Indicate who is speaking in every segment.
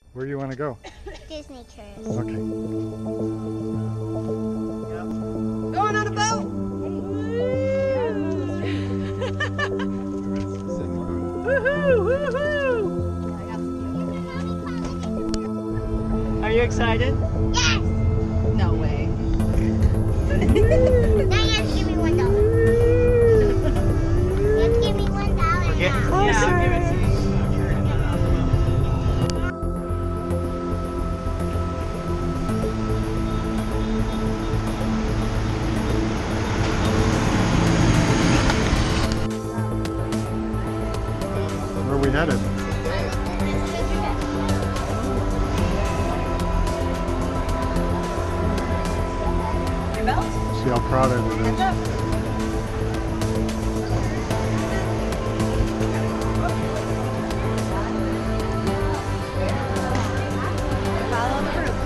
Speaker 1: Where do you want to go?
Speaker 2: Disney Cruise.
Speaker 1: Okay.
Speaker 3: Going on a boat! Woohoo! Woohoo! Are you excited?
Speaker 2: Yes!
Speaker 3: No way.
Speaker 2: Now you have to give me $1. You have to give me $1 now.
Speaker 3: Yeah, I'll give it to you.
Speaker 1: Where are we headed?
Speaker 3: Your belt?
Speaker 1: See how crowded it is.
Speaker 3: Follow the group.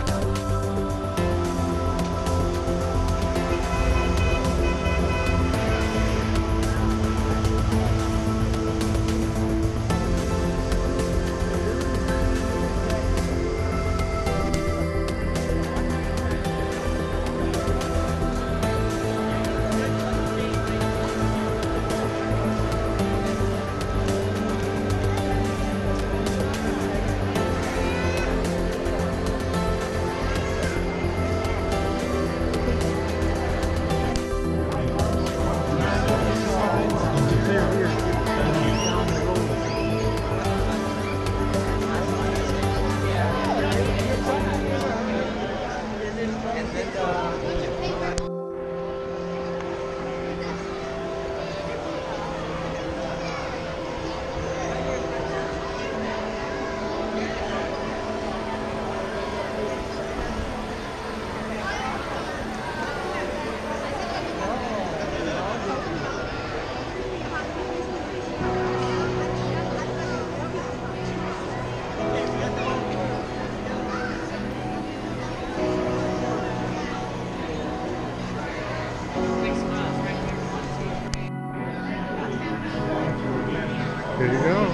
Speaker 1: Here you go.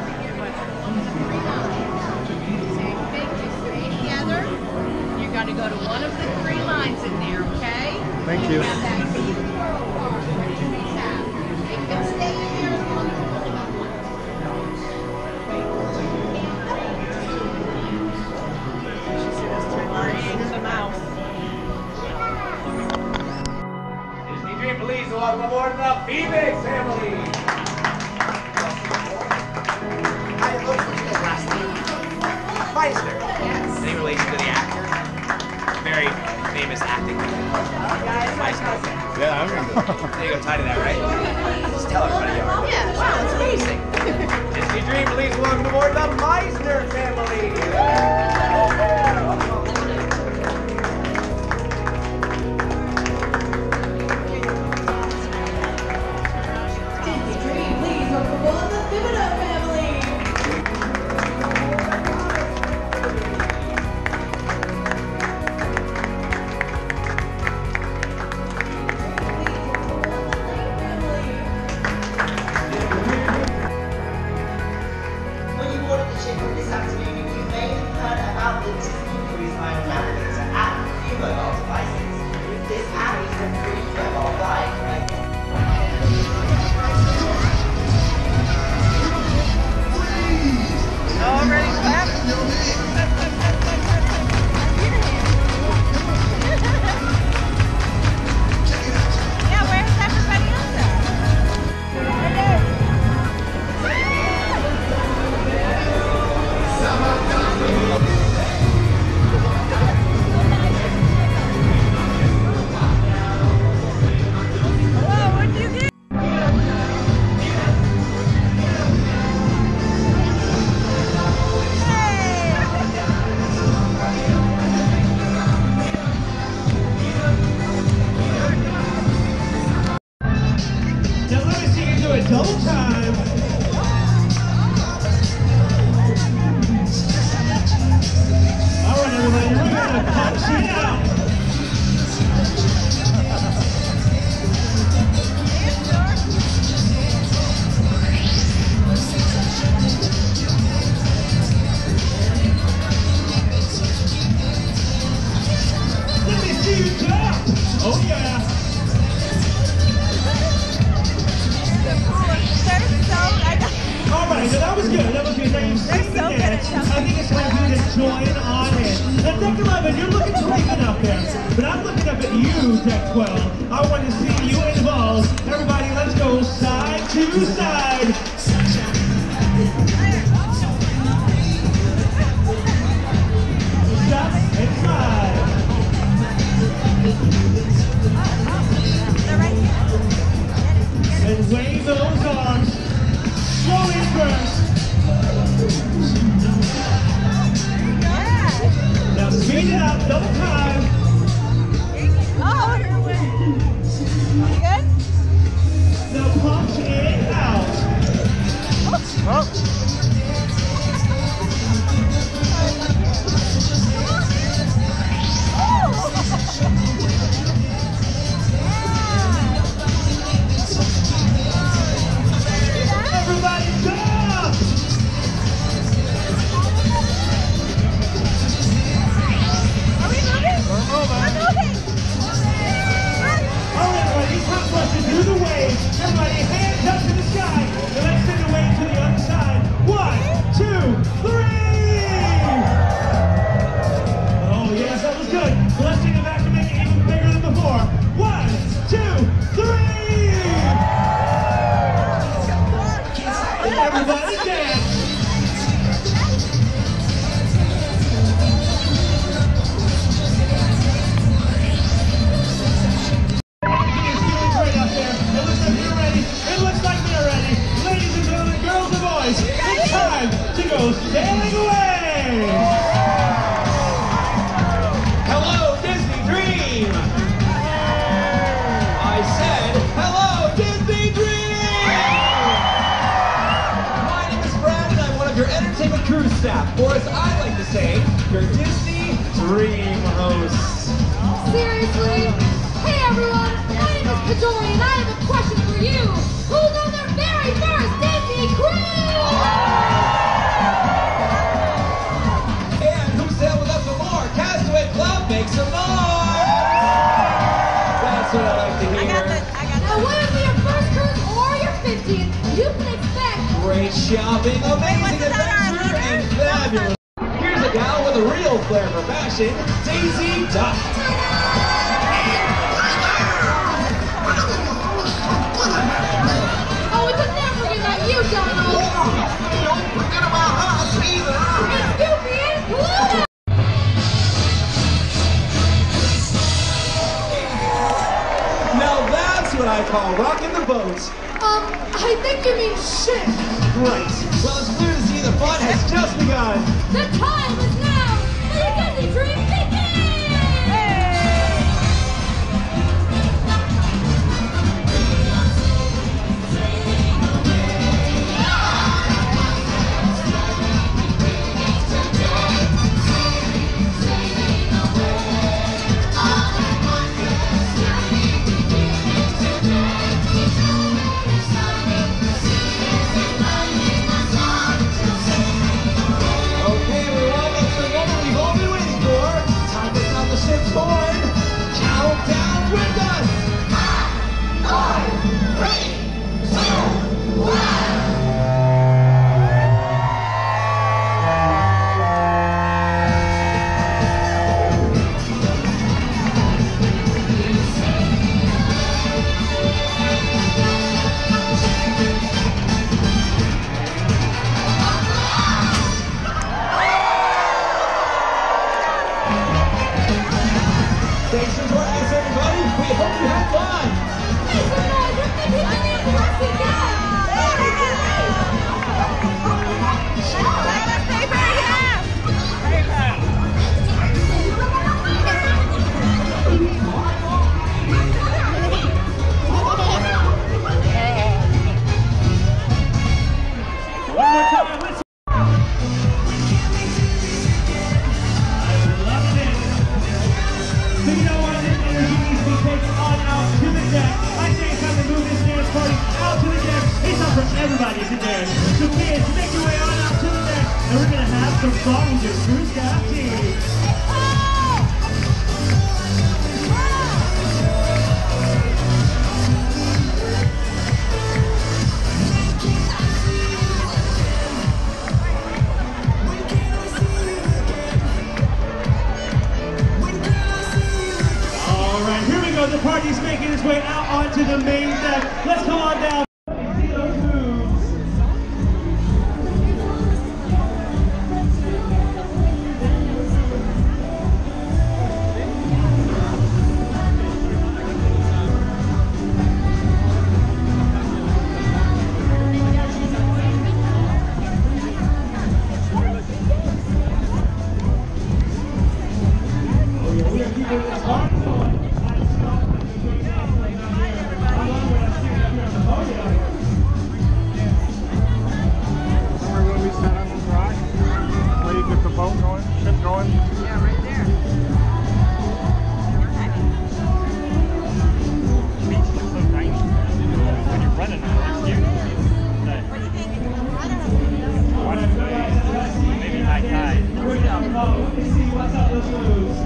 Speaker 4: Together. You're going to go to one of the 3 lines in there, okay?
Speaker 1: Thank you.
Speaker 4: Have that seat forward to be tapped. You can stay in here as long as you want.
Speaker 3: Creating the mouse.
Speaker 5: Disney Dream Police, welcome aboard the Phoenix family. Hi, what's your last name? Meisner. Yes. Any relation to the actor? Very famous acting. Meisner.
Speaker 1: Yeah, I remember.
Speaker 5: There you go, tie to that, right? Just tell everybody.
Speaker 4: Yeah,
Speaker 5: Wow, it's amazing. Disney Dream Police, welcome aboard the Meisner family.
Speaker 6: When you order the chicken, this happens join on in. Now, Deck 11, you're looking great enough there, but I'm looking up at you, Deck 12. I want to see you involved. Everybody, let's go side to side. Stop and slide. And wave those arms. Slowly first. Now speed it up, double time.
Speaker 3: Oh, you good?
Speaker 6: Now punch it out. Everybody stop!
Speaker 3: Are we moving? We're moving.
Speaker 6: All right, everybody, top question through the wave. Everybody, hands up to the sky. And let's send the wave to the other side. 1, 2, 3! Oh, yes, that was good. Let's take it back to make it even bigger than before. 1, 2, 3! Everybody dance! Sailing away!
Speaker 5: Hello, Disney Dream! I said, hello, Disney Dream! My name is Brad, and I'm one of your entertainment cruise staff, or as I like to say, your Disney Dream hosts.
Speaker 4: Seriously? Hey everyone, my name is Pajoli and I have a question for you. Who's on their very first Disney cruise?
Speaker 5: And who sailed with us before? Castaway Club, make some noise! That's what I like to hear.
Speaker 4: Now whether your first cruise or your 50th, you can expect
Speaker 5: Great shopping, amazing adventure, and fabulous. Here's a gal with a real flair for fashion, Daisy Duck.
Speaker 4: oh, we could never forget about you, Donald.
Speaker 5: Don't forget about us either.
Speaker 4: And Goofy and Pluto.
Speaker 5: Now that's what I call rocking the boat.
Speaker 4: I think you mean shit.
Speaker 5: Great. Well, it's clear to see the fun has just begun.
Speaker 4: The time is now for the Disney Dream begin!
Speaker 5: Okay, everyone, that's the moment we've all been waiting for. Time to sound the ship's horn. Countdown with us. 5, 4, 3, 2, 1. Thanks for joining us, everybody. We hope you had fun.
Speaker 4: Make some noise with the Disney Impressive Guy!
Speaker 6: One more time, listen. Loving it. So you know what? This energy needs to be taken on out to the deck. I say it's time to move this dance party out to the deck. It's time for everybody to dance. So kids, make your way on out to the deck. And we're going to have some fun with your cruise staff team. his way out onto the main deck. Let's come on down. See those moves.
Speaker 1: Remember when we sat on this rock? Where you get the boat going, ship going?
Speaker 3: Yeah, right there.
Speaker 7: The beach is so tiny. When you're running on it, it's huge.
Speaker 3: What do you think? I don't know.
Speaker 7: Watch the waves, maybe high tide.
Speaker 6: Let's see what's up those moves.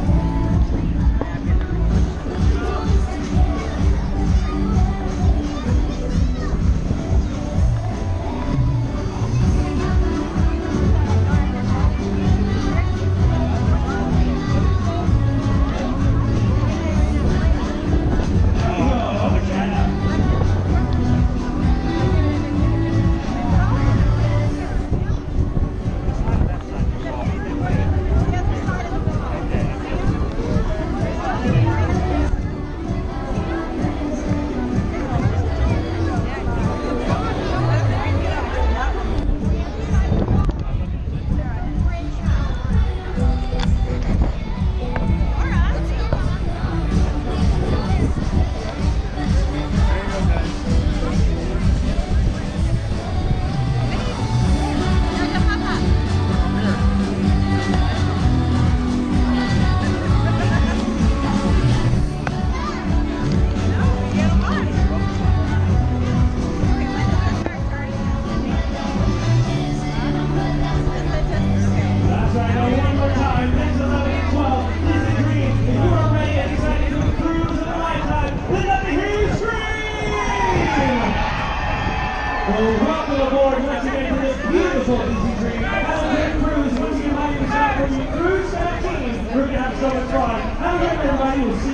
Speaker 6: Well, welcome aboard once again to this beautiful Easy Dream. Have a great cruise. Once again, my name is Zach from Cruise 17. We're going to have so much fun. Have a great everybody. We'll see you.